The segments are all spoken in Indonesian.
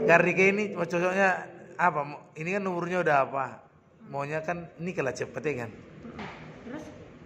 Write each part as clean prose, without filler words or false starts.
Kak Rika ini cocoknya apa? Ini kan umurnya udah apa? Maunya kan ini kalah cepet ya kan? Terus?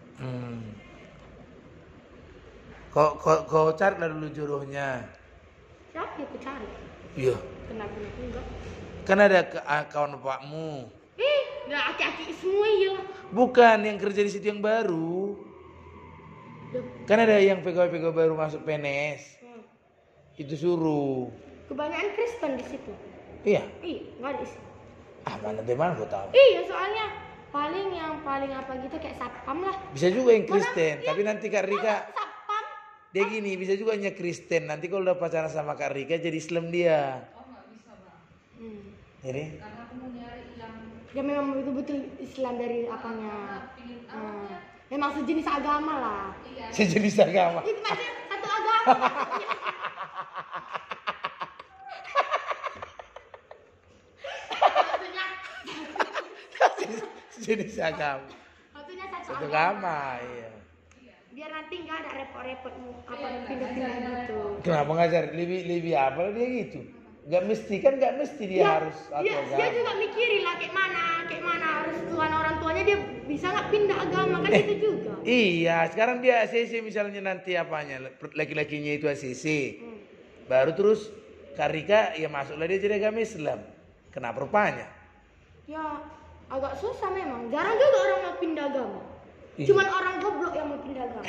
Kau cari lah dulu jodohnya. Siapa yang aku cari? Iya. Kenapa enggak? Kan ada kawan bapakmu. Nggak aki-aki semua ya. Bukan yang kerja di situ yang baru. Kan ada yang pegawai-pegawai baru masuk PNS. Itu suruh. Kebanyakan Kristen di situ. Iya. Nggak ada isi. Mana dari mana gua tahu? Iya, soalnya yang paling apa gitu kayak satpam lah. Bisa juga yang Kristen, tapi nanti Kak Rika Satpam. dia gini, bisa juga hanya Kristen. Nanti kalau udah pacaran sama Kak Rika jadi Islam dia. Oh nggak bisa bang. Jadi? Karena aku mau nyari yang Ya memang betul-betul Islam dari apanya. Memang sejenis agama lah. Sejenis agama. Itu maksudnya satu agama. Sejenis agama. Maksudnya Satu satu agama, iya. Biar nanti nggak ada repot-repot apa pindah-pindah gitu. Kenapa ngajar lebih apa dia gitu? Gak mesti dia harus satu agama. Dia juga mikirin lah kayak mana harus Tuhan orang tuanya dia bisa nggak pindah agama kan itu juga. Iya, sekarang dia ACC misalnya nanti apanya laki-lakinya itu ACC. Baru terus Karika ya masuklah dia jadi agama Islam. Kenapa rupanya? Ya agak susah memang. Jarang juga orang mau pindah agama. Iya. Cuman orang goblok yang mau pindah agama.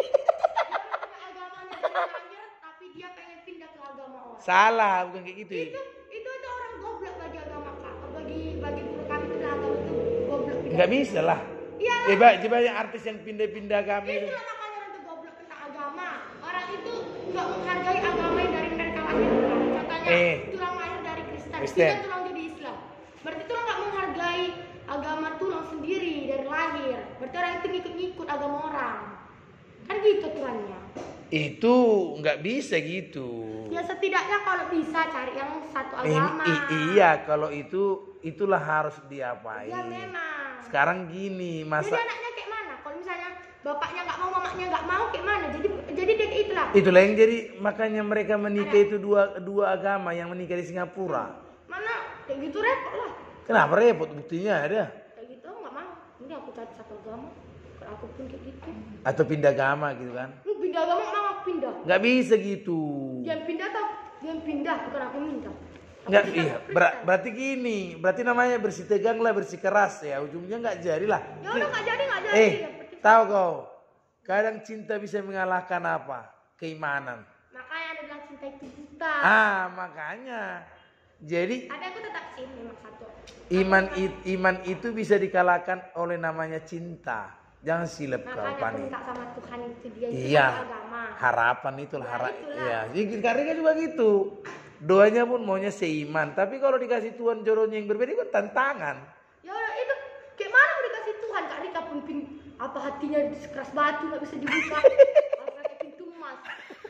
Agamanya dari lahir tapi dia pengen pindah ke agama orang. Salah, bukan kayak gitu. Itu orang goblok bagi agama kak. Bagi guru kami itu agama itu goblok. Nggak bisa lah. Iya. Banyak artis yang pindah-pindah agama itu. Itulah namanya orang itu goblok tentang agama. Orang itu nggak menghargai agama yang dari mereka lahirkan. Katanya tulang lahir dari Kristen. Kita tulang jadi Islam. Berarti tulang nggak menghargai agama tulang sendiri dari lahir. Berarti orang itu ngikut-ngikut agama orang. Kan gitu aturannya. Itu nggak bisa gitu. Ya setidaknya kalau bisa cari yang satu agama. Iya, kalau itulah harus diapain. Ya memang. Sekarang gini, Jadi anaknya kayak mana? Kalau misalnya bapaknya nggak mau, mamanya nggak mau, kayak mana? Jadi dia kayak itulah. Itulah yang jadi makanya mereka menikah itu dua agama yang menikah di Singapura. Mana? Kayak gitu repot lah. Kenapa repot? Buktinya ada. Kayak gitu nggak mau. Ini aku cari satu agama. Kalau aku pun kayak gitu. Atau pindah agama gitu kan? Pindah agama mau aku pindah. Nggak bisa gitu. Dia pindah bukan aku minta. Nggak, iya. Berarti gini, berarti namanya bersih tegang lah, bersih keras ya. Ujungnya nggak jadi lah. Ya udah nggak jadi. Tahu kau? Kadang cinta bisa mengalahkan apa? Keimanan. Makanya ada bilang cinta itu buta. Makanya. Jadi Tapi aku tetap sih memang satu. iman itu bisa dikalahkan oleh namanya cinta. Jangan silap kau Makanya aku Pani. minta sama Tuhan itu dia Iya. agama. Harapan itulah Ya, itulah. Iya. Jadi Karika juga gitu. Doanya pun maunya seiman. Tapi kalau dikasih Tuhan jodohnya yang berbeda itu tantangan. Ya udah itu kayak mana mau dikasih Tuhan Kak Rika pun apa hatinya sekeras batu nggak bisa dibuka. Harus pakai pintu emas.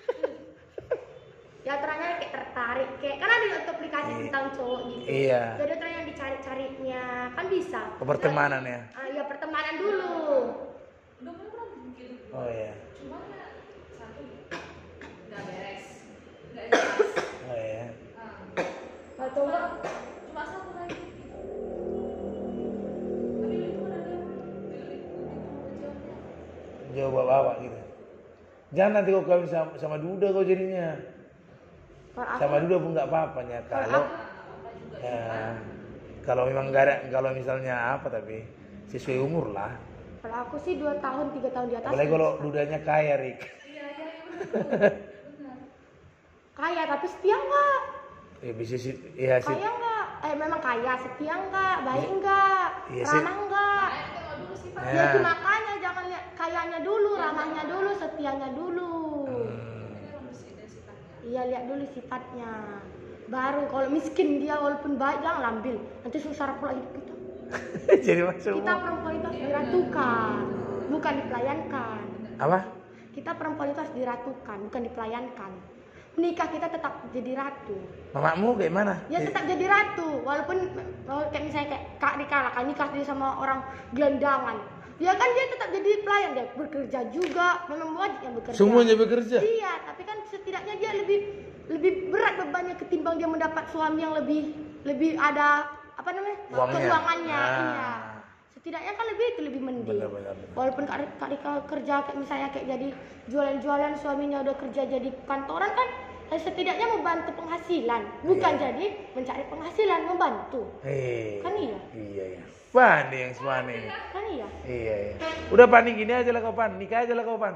Ya ternyata kayak tertarik kayak kan ada aplikasi tentang cowok gitu. Iya. Jadi ternyata yang dicari-carinya kan bisa. Pertemanan ya. Ya pertemanan dulu. udah pernah mungkin. Oh iya. Cuma ya satu nggak beres, nggak jelas. Oh iya. Atau enggak Cuma satu lagi. Tapi itu kan ada Jawab bapak gitu. Jangan nanti kau kawin sama Duda kau jadinya. Sama Duda pun nggak apa-apanya kalau memang nggak ada, kalau misalnya apa tapi sesuai umur lah. kalau aku sih 2 tahun 3 tahun di atas. Apalagi kalau Dudanya kaya, Rik. Kaya tapi setia enggak? Bisa sih, iya sih. Kaya enggak? Memang kaya, setia enggak? Baik enggak? Iya sih. Ramah enggak? Ya itu makanya jangan lihat kayanya dulu, ramahnya dulu, setianya dulu. Iya lihat dulu sifatnya. Baru kalau miskin dia walaupun baik jangan ambil. Nanti susah pula hidup kita. Jadi masuk. Kita perempuan itu harus diratukan, bukan dipelayankan. Apa? Kita perempuan itu harus diratukan, bukan dipelayankan. Menikah kita tetap jadi ratu. Mamamu kayak mana? Ya tetap jadi ratu, walaupun kayak misalnya kayak Kak Rika lah, kan nikah dia sama orang gelandangan. Ya kan dia tetap jadi pelayan, dia bekerja juga, memang wajibnya bekerja. Semuanya bekerja. Iya, tapi kan setidaknya dia lebih berat bebannya ketimbang dia mendapat suami yang lebih ada apa namanya? Keuangannya. Iya. Setidaknya kan lebih mending. Benar. Walaupun Kak Rika kerja kayak misalnya kayak jadi jualan-jualan, suaminya udah kerja jadi kantoran kan, setidaknya membantu penghasilan, bukan jadi mencari penghasilan, membantu. Kan iya. Iya. Pani yang semane ini. Kan iya. Iya. Udah Pani gini aja lah kau Pan, nikah aja lah kau Pan.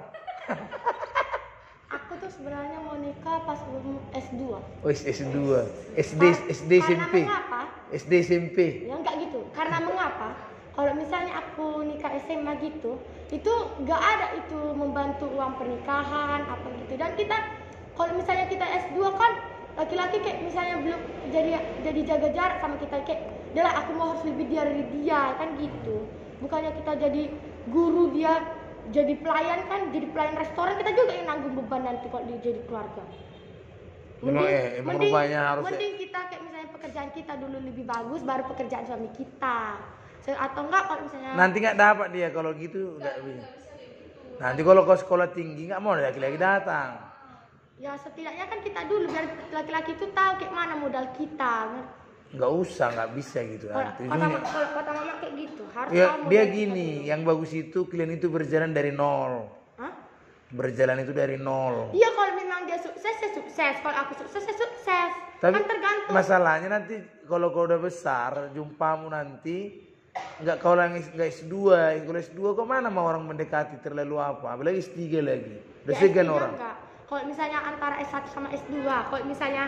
Aku tuh sebenarnya mau nikah pas S2. Oh S2, SD SMP. Karena mengapa? SD SMP. Ya enggak gitu. Karena mengapa? Kalau misalnya aku nikah SMA gitu, itu enggak ada itu membantu uang pernikahan apa gitu. Dan kita kalau misalnya kita S2 kan laki-laki kayak misalnya belum jadi jaga jarak sama kita, kayak adalah aku mau harus lebih dari dia kan gitu. Bukannya kita jadi guru, dia jadi pelayan kan, jadi pelayan restoran, kita juga yang nanggung beban nanti kalau dia jadi keluarga. Emang rupanya harus mending kita kayak misalnya pekerjaan kita dulu lebih bagus, baru pekerjaan suami kita. Atau enggak kalau misalnya nanti nggak dapat dia kalau gitu nggak bisa. Nanti kalau kau sekolah tinggi nggak mau laki-laki datang. Ya setidaknya kan kita dulu biar laki-laki itu tahu kayak mana modal kita. Nggak usah, nggak bisa gitu. Kalau kata mama kayak gitu harus Ya, tahu dia modal gini, kita. yang bagus itu kalian itu berjalan dari nol. Hah? Berjalan itu dari nol. Iya kalau memang dia sukses, saya sukses. Kalau aku sukses, saya sukses. Tapi kan tergantung. masalahnya nanti kalau kau udah besar, jumpamu nanti nggak kau yang nggak S2, kalau S2 kau mana mau orang mendekati terlalu apa, apalagi S3 lagi, udah Ya, segan S3 orang. enggak. Kalau misalnya antara S1 sama S2, kalau misalnya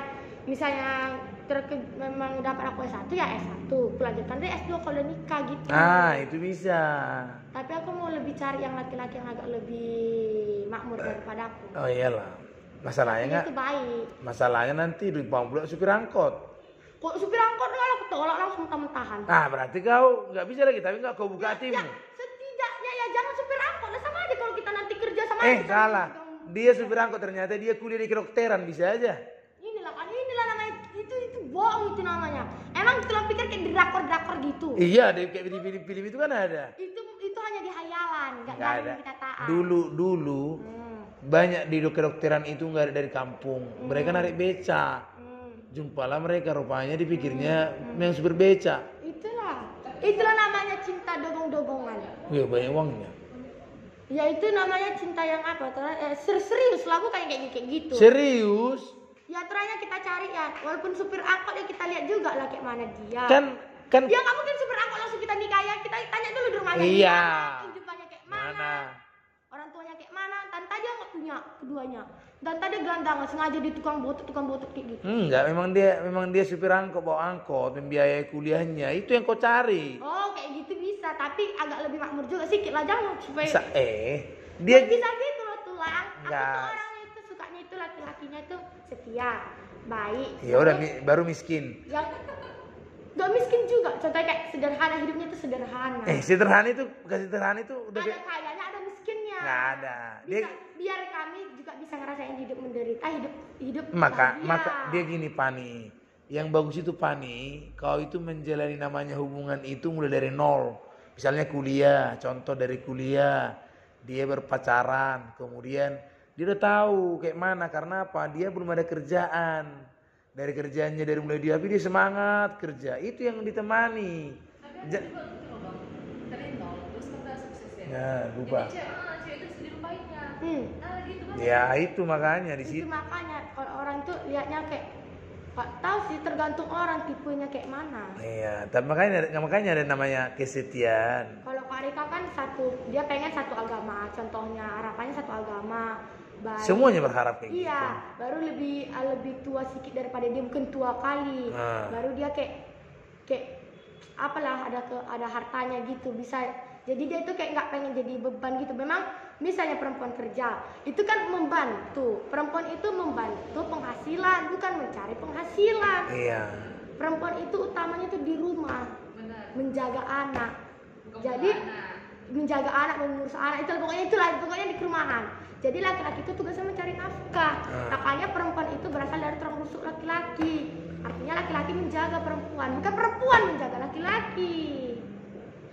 memang dapat aku S1 ya S1, lanjutkan dari S2 kalau udah nikah gitu. Itu bisa. Tapi aku mau lebih cari yang laki-laki yang agak lebih makmur daripada aku. Oh iyalah, masalahnya nggak. Itu baik. Masalahnya nanti dibawa pula supir angkot. Kok supir angkot nggak aku tolak langsung mentah-mentahan. Berarti kau nggak bisa lagi, tapi nggak kau buka hatimu. Ya, setidaknya ya jangan supir angkot lah, sama aja kalau kita nanti kerja sama Salah. Dia supir angkot, ternyata dia kuliah di kedokteran, bisa aja. Inilah namanya, itu bohong itu namanya. Emang tulang pikir kayak di drakor gitu. Iya, kayak di film-film itu kan ada. Itu hanya di hayalan, nggak Nggak ada ada. di kenyataan. Dulu banyak di kedokteran itu nggak ada dari kampung. Mereka narik beca. Jumpalah mereka, rupanya dipikirnya yang supir beca. Itulah namanya cinta dogong-dogongan. Iya, banyak uangnya. Ya itu namanya cinta yang apa? Serius lah, aku kayak gitu. Serius? Ya ternyata kita cari ya, walaupun supir angkot ya kita lihat juga lah kayak mana dia. Kan Ya nggak mungkin supir angkot langsung kita nikah ya, kita tanya dulu di rumahnya. Iya. Kehidupannya kayak mana? Orang tuanya kayak mana? Tante dia nggak punya keduanya. Tante dia gelandangan, sengaja di tukang botol kayak gitu. Enggak, memang dia supir angkot, bawa angkot, membiayai kuliahnya. Itu yang kau cari. Oh kayak gitu bisa, tapi agak lebih makmur juga sedikit lah, jangan supaya. Dia Bisa gitu loh tulang. Aku Enggak. tuh orangnya itu sukanya itu laki-lakinya itu setia, baik. Ya udah baru miskin. Yang gak miskin juga, contohnya kayak sederhana, hidupnya itu sederhana. Sederhana itu udah Ada kayanya, ada miskinnya. nggak ada. Biar kami juga bisa ngerasain hidup menderita, hidup Maka bahagia. dia gini Pani. Yang bagus itu Pani, kau itu menjalani namanya hubungan itu mulai dari nol. Misalnya kuliah, contoh dari kuliah, dia berpacaran, kemudian dia udah tahu kayak mana, karena apa? Dia belum ada kerjaan. Dari kerjaannya dari mulai dia, tapi dia semangat kerja. Itu yang ditemani. Tapi aku juga gitu loh bang, dari nol terus kan udah sukses ya. Ya, lupa. Jadi cewek itu sendiri baiknya. Gitu kan. Ya itu makanya di Itu situ. makanya kalau orang tuh lihatnya kayak Pak tahu sih, tergantung orang tipenya kayak mana. Iya, tapi makanya ada namanya kesetiaan. Kalau Kak Rika kan dia pengen satu agama, contohnya harapannya satu agama. Baik. Semuanya berharap kayak gitu. Iya, baru lebih tua sedikit daripada dia, mungkin tua kali. Baru dia kayak apalah ada hartanya gitu, bisa. Jadi dia itu kayak nggak pengen jadi beban gitu. Memang misalnya perempuan kerja, itu kan membantu. Perempuan itu membantu penghasilan, bukan mencari penghasilan. Iya. Perempuan itu utamanya itu di rumah, Benar. menjaga anak. Bukan Jadi anak. menjaga anak, mengurus anak, pokoknya di perumahan. Jadi laki-laki itu tugasnya mencari nafkah. Makanya perempuan itu berasal dari tulang rusuk laki-laki. Artinya laki-laki menjaga perempuan, bukan perempuan menjaga laki-laki.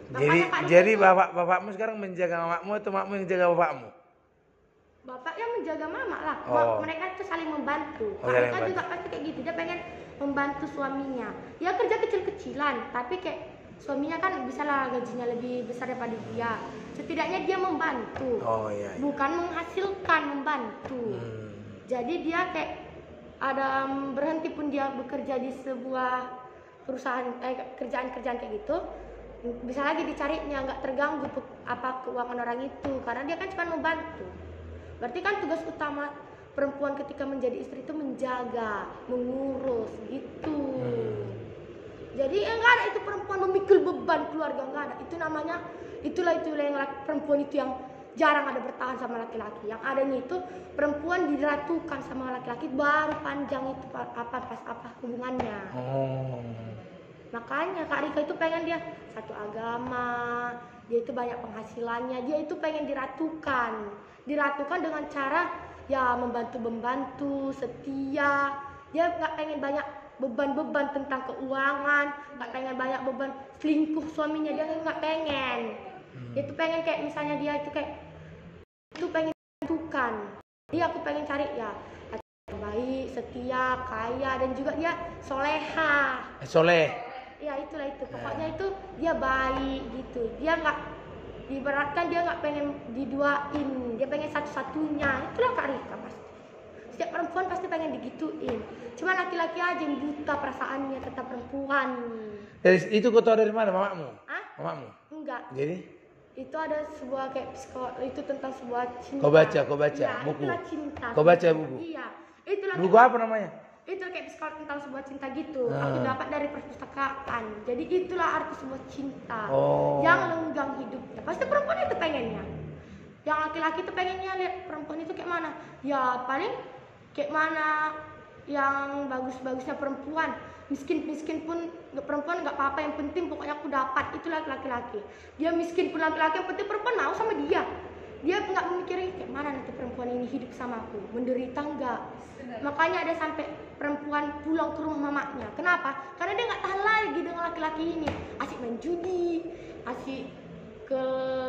Jadi bapakmu sekarang menjaga mamamu atau mamamu yang jaga bapakmu? Bapaknya menjaga mama lah. Mereka itu saling membantu. Mereka juga pasti kayak gitu. Dia pengen membantu suaminya. Ya kerja kecil-kecilan, tapi kayak suaminya kan bisa lah gajinya lebih besar daripada dia. Setidaknya dia membantu. Iya. Bukan menghasilkan, membantu. Jadi dia kayak ada berhenti pun dia bekerja di sebuah perusahaan kerjaan-kerjaan kayak gitu. Bisa lagi dicarinya, nggak terganggu keuangan orang itu karena dia kan cuma membantu. Berarti kan tugas utama perempuan ketika menjadi istri itu menjaga, mengurus gitu. Jadi enggak ada itu perempuan memikul beban keluarga, enggak ada. Itulah yang perempuan itu yang jarang ada bertahan sama laki-laki. Yang adanya itu perempuan diratukan sama laki-laki baru panjang itu apa hubungannya. Makanya Kak Rika itu pengen dia satu agama, dia itu banyak penghasilannya, dia itu pengen diratukan dengan cara ya membantu, setia. Dia nggak pengen banyak beban-beban tentang keuangan, nggak pengen banyak beban selingkuh suaminya, dia nggak pengen. Dia itu pengen kayak misalnya dia itu kayak itu pengen diratukan. Dia aku pengen cari ya baik, setia, kaya dan juga dia soleha. Ya itulah itu, pokoknya itu dia baik gitu. Dia nggak diibaratkan dia nggak pengen diduain, dia pengen satu-satunya. Itulah Kak Rika pasti. Setiap perempuan pasti pengen digituin. Cuma laki-laki aja yang buta perasaannya kata perempuan. Itu kau tahu dari mana mamamu? Mamamu? Enggak. Jadi? Itu ada sebuah kayak itu tentang sebuah cinta. Kau baca ya, buku. Itulah cinta. Kau baca buku? Iya. Itulah buku apa namanya? Itu kayak psikolog tentang sebuah cinta gitu. Aku dapat dari perpustakaan. Jadi itulah arti sebuah cinta yang lenggang hidupnya. Pasti perempuan itu pengennya. Yang laki-laki itu pengennya lihat perempuan itu kayak mana. Ya paling kayak mana yang bagus-bagusnya perempuan. Miskin pun perempuan nggak apa-apa, yang penting pokoknya aku dapat. Itulah laki-laki. Dia miskin pun laki-laki, yang penting perempuan mau sama dia. Dia nggak memikirin kayak mana nanti perempuan ini hidup sama aku, menderita enggak. Makanya ada sampai perempuan pulang ke rumah mamanya. Kenapa? Karena dia nggak tahan lagi dengan laki-laki ini. Asik main judi, asik ke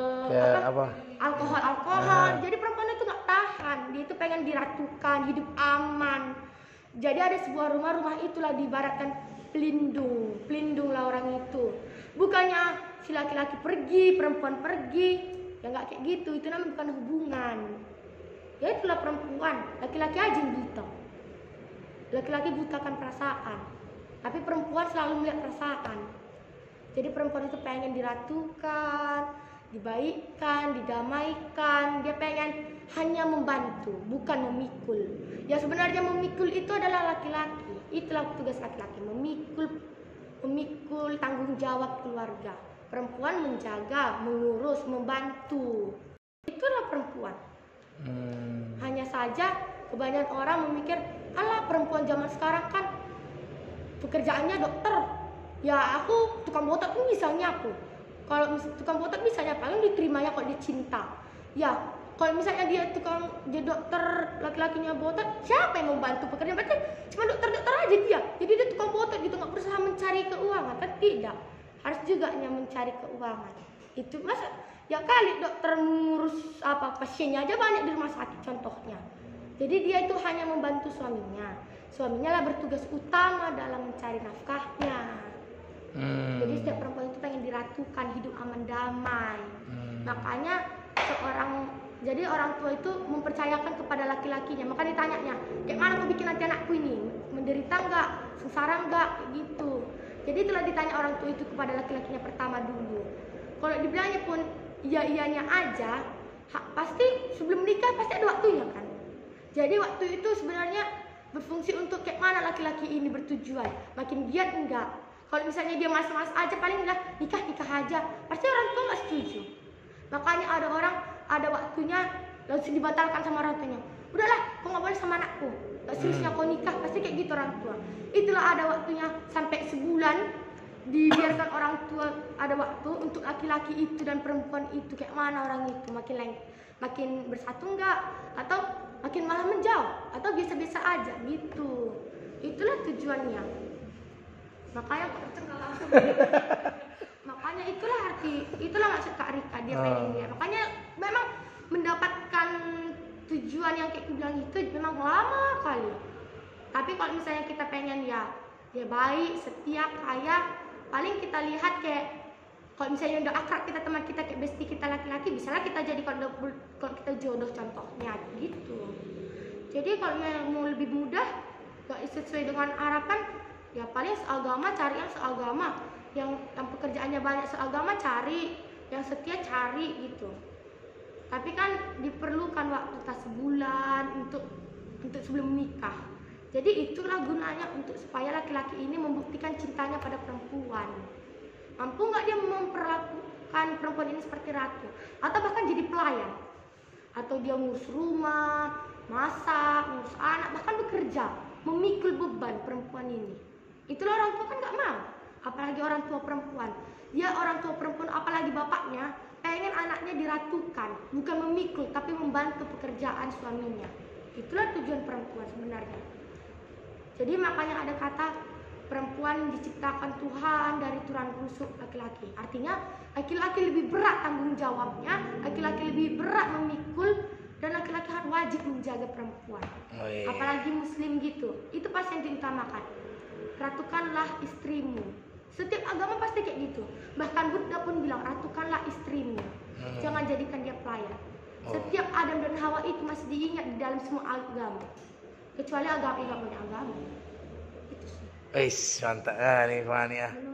alkohol. Jadi perempuan itu nggak tahan. Dia itu pengen diratukan, hidup aman. Jadi ada sebuah rumah itulah diibaratkan pelindung lah orang itu. Bukannya si laki-laki pergi, perempuan pergi. Ya nggak kayak gitu, itu namanya bukan hubungan. Ya itulah perempuan, laki-laki aja yang buta. Laki-laki butakan perasaan, tapi perempuan selalu melihat perasaan. Jadi perempuan itu pengen diratukan, dibaikkan, didamaikan. Dia pengen hanya membantu, bukan memikul. Ya sebenarnya memikul itu adalah laki-laki. Itulah tugas laki-laki, memikul tanggung jawab keluarga. Perempuan menjaga, mengurus, membantu. Itulah perempuan. Hanya saja kebanyakan orang memikir, alah perempuan zaman sekarang kan pekerjaannya dokter. Ya aku tukang botak pun misalnya aku. Kalau tukang botak misalnya paling diterimanya kalau dia cinta. Ya kalau misalnya dia dokter, laki-lakinya botak, siapa yang membantu pekerjaan? Berarti cuma dokter aja dia. Jadi dia tukang botak gitu, nggak berusaha mencari keuangan kan? Tidak. Harus juga mencari keuangan. Itu masa ya kali dokter ngurus pasiennya aja banyak di rumah sakit contohnya. Jadi dia itu hanya membantu suaminya. Suaminya lah bertugas utama dalam mencari nafkahnya. Jadi setiap perempuan itu pengen diratukan, hidup aman damai. Makanya jadi orang tua itu mempercayakan kepada laki-lakinya. Maka ditanyanya, kayak mana kau bikin nanti anakku ini? Menderita enggak? Sengsara enggak? Kayak gitu. Jadi itulah ditanya orang tua itu kepada laki-lakinya pertama dulu. Kalau dibilangnya pun iya-iyanya aja, pasti sebelum nikah pasti ada waktunya kan. Jadi waktu itu sebenarnya berfungsi untuk kayak mana laki-laki ini bertujuan. Makin giat enggak. Kalau misalnya dia mas-mas aja paling udah nikah aja, pasti orang tua nggak setuju. Makanya ada orang ada waktunya langsung dibatalkan sama orang tuanya. Udahlah, kau nggak boleh sama anakku. Gak seriusnya kau nikah, pasti kayak gitu orang tua. Itulah ada waktunya sampai sebulan dibiarkan orang tua ada waktu untuk laki-laki itu dan perempuan itu kayak mana orang itu makin bersatu enggak atau makin malah menjauh atau biasa-biasa aja gitu. Itulah tujuannya. Makanya itulah laki-laki. Itulah maksud Kak Rika, dia pengen dia. Makanya memang mendapatkan tujuan yang kayak aku bilang itu memang lama kali. Tapi kalau misalnya kita pengen ya dia baik, setia, kaya, paling kita lihat kayak kalau misalnya udah akrab kita, teman kita kayak bestie kita laki-laki, bisalah kita jadi kalau kita jodoh contohnya gitu. Jadi kalau mau lebih mudah, gak sesuai dengan harapan, ya paling seagama, cari yang seagama, yang pekerjaannya banyak seagama cari, yang setia cari gitu. Tapi kan diperlukan waktu sebulan untuk sebelum menikah. Jadi itulah gunanya untuk supaya laki-laki ini membuktikan cintanya pada perempuan. Mampu nggak dia memperlakukan perempuan ini seperti ratu, atau bahkan jadi pelayan, atau dia ngurus rumah, masak, ngurus anak, bahkan bekerja, memikul beban perempuan ini. Itulah orang tua kan nggak mau, apalagi orang tua perempuan. Dia orang tua perempuan, apalagi bapaknya, pengen anaknya diratukan, bukan memikul, tapi membantu pekerjaan suaminya. Itulah tujuan perempuan sebenarnya. Jadi makanya ada kata perempuan diciptakan Tuhan dari tulang rusuk laki-laki. Artinya laki-laki lebih berat tanggung jawabnya, laki-laki lebih berat memikul, dan laki-laki harus wajib menjaga perempuan. Apalagi muslim gitu. Itu pasti yang diutamakan. Ratukanlah istrimu. Setiap agama pasti kayak gitu. Bahkan Buddha pun bilang ratukanlah istrimu. Jangan jadikan dia pelayan. Setiap Adam dan Hawa itu masih diingat di dalam semua agama. Kecuali agama yang gak punya agama. Itu sih. Mantap nih Fani ya.